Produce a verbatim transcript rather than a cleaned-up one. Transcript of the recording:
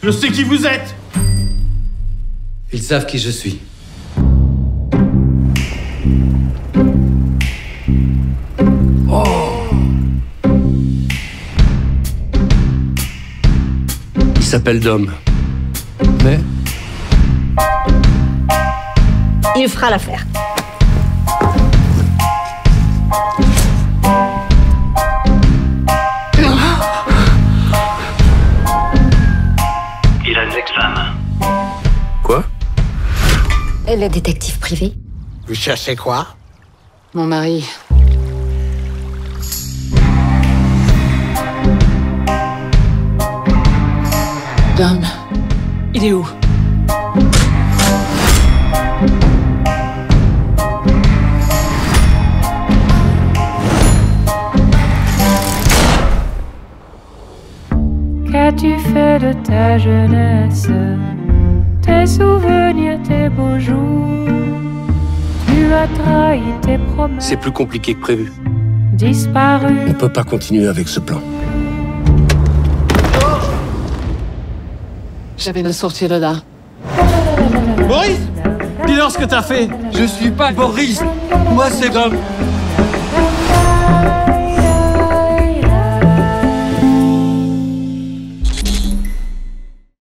Je sais qui vous êtes! Ils savent qui je suis. Oh! Il s'appelle Dom. Mais... il fera l'affaire. Il a une ex-femme. Quoi? Elle est détective privée. Vous cherchez quoi? Mon mari. Dom, il est où? Qu'as-tu fait de ta jeunesse? Tes souvenirs, tes beaux jours. Tu as trahi tes promesses. C'est plus compliqué que prévu. Disparu. On peut pas continuer avec ce plan. J'avais le sortir de là. Boris? Dis-leur ce que t'as fait! Je suis pas Boris. Moi, c'est Dom.